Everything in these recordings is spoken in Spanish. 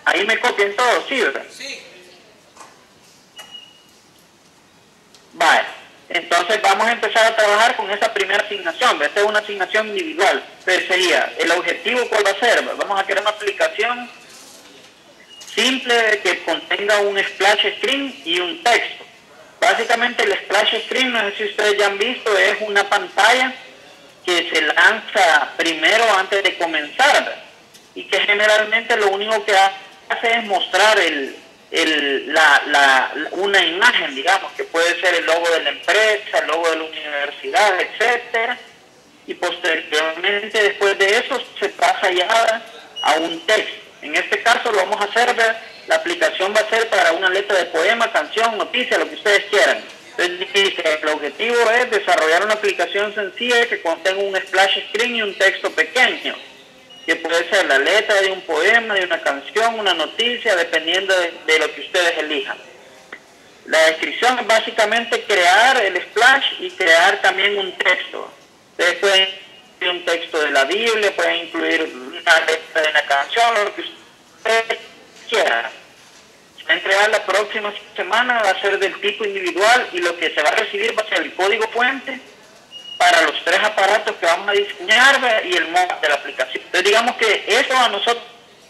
Ahí me copian todo, ¿sí, verdad? Sí. Vale. Entonces vamos a empezar a trabajar con esa primera asignación. Esta es una asignación individual. Entonces sería, el objetivo, ¿cuál va a ser? Vamos a crear una aplicación simple que contenga un splash screen y un texto. Básicamente el splash screen, no sé si ustedes ya han visto, es una pantalla que se lanza primero antes de comenzar, ¿verdad? Y que generalmente lo único que hace es mostrar una imagen, digamos, que puede ser el logo de la empresa, el logo de la universidad, etcétera. Y posteriormente, después de eso, se pasa ya a un texto. En este caso lo vamos a hacer, la aplicación va a ser para una letra de poema, canción, noticia, lo que ustedes quieran. Entonces dice, el objetivo es desarrollar una aplicación sencilla que contenga un splash screen y un texto pequeño, que puede ser la letra de un poema, de una canción, una noticia, dependiendo de lo que ustedes elijan. La descripción es básicamente crear el splash y crear también un texto. Ustedes pueden incluir un texto de la Biblia, pueden incluir una letra de una canción, lo que ustedes quieran. Se va a entregar la próxima semana, va a ser del tipo individual y lo que se va a recibir va a ser el código fuente para los 3 aparatos que vamos a diseñar y el modo de la aplicación. Entonces digamos que eso a nosotros,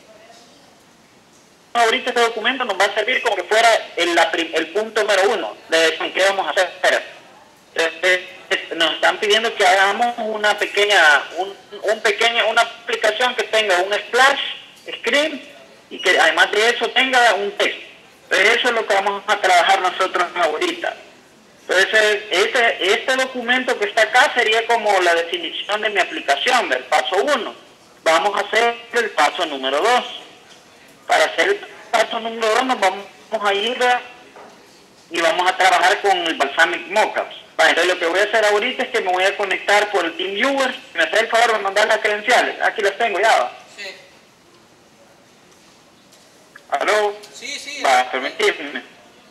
ahorita este documento nos va a servir como que fuera el punto número 1 de qué vamos a hacer. Nos están pidiendo que hagamos una aplicación que tenga un splash screen y que además de eso tenga un texto. Entonces eso es lo que vamos a trabajar nosotros ahorita. Entonces este documento que está acá sería como la definición de mi aplicación, del paso 1. Vamos a hacer el paso número 2. Para hacer el paso número 2 nos vamos a ir y vamos a trabajar con el Balsamiq Mockups. Vale, entonces lo que voy a hacer ahorita es que me voy a conectar por el TeamViewer. ¿Me hace el favor de mandar las credenciales? Aquí las tengo ya, ¿va? Sí. ¿Aló? Sí, sí. Va, permitirme.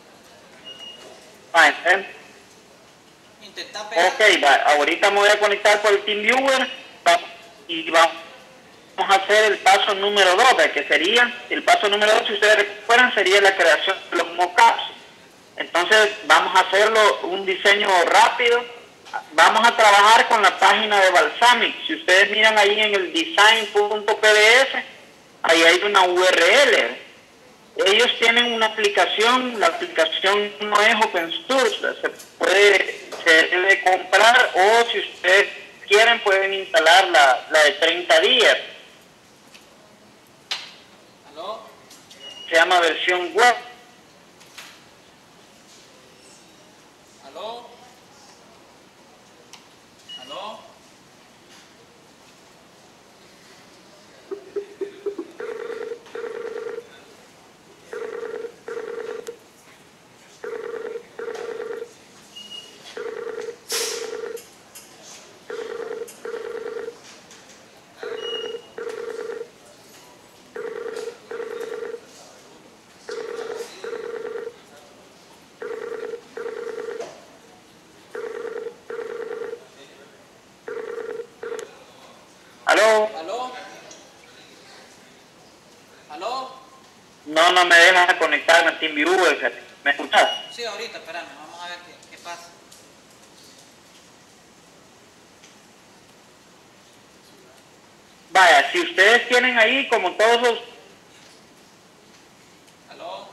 Vale, Intenta pegar. ok, va, ahorita me voy a conectar por el TeamViewer y vamos a hacer el paso número 2, que sería, el paso número 2, si ustedes recuerdan, sería la creación de los mockups. Entonces vamos a hacerlo un diseño rápido. Vamos a trabajar con la página de Balsamiq. Si ustedes miran ahí en el design.pdf, ahí hay una URL. Ellos tienen una aplicación, la aplicación no es open source, se debe comprar, o si ustedes quieren pueden instalar la de 30 días. ¿Aló? Se llama versión web. ¿Aló? ¿Aló? ¿Aló? ¿Aló? ¿Aló? No me deja conectarme a TeamViewer. ¿Me escuchas? Sí, ahorita, espérame, vamos a ver qué pasa. Vaya, si ustedes tienen ahí como todos los... ¿Aló?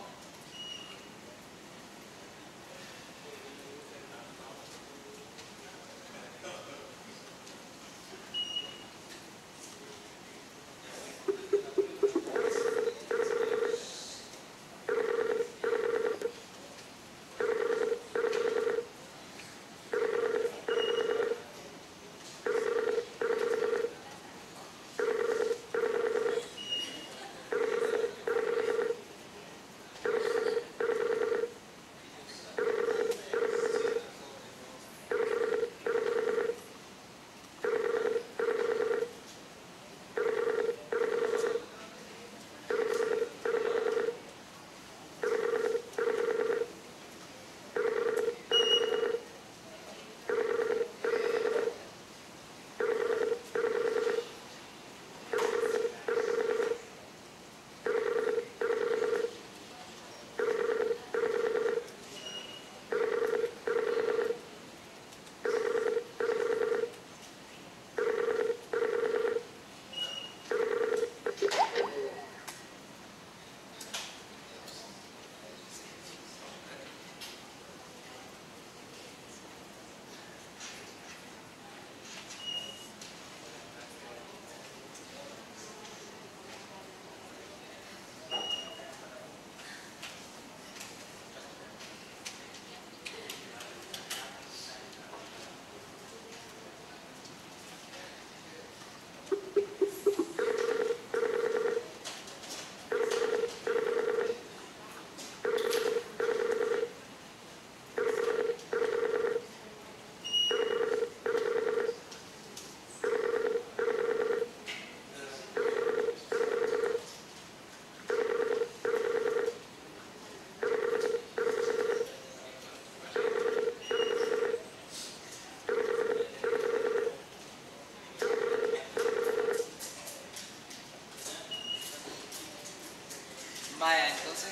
Vaya, entonces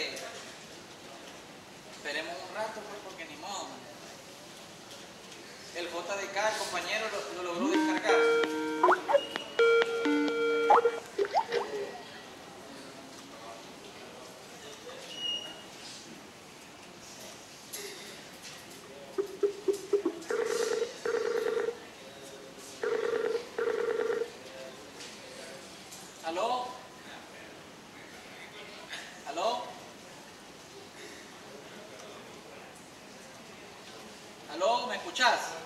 esperemos un rato pues porque ni modo. El JDK, el compañero, lo logró descargar. ¿Aló? ¿Aló? ¿Aló? ¿Me escuchás?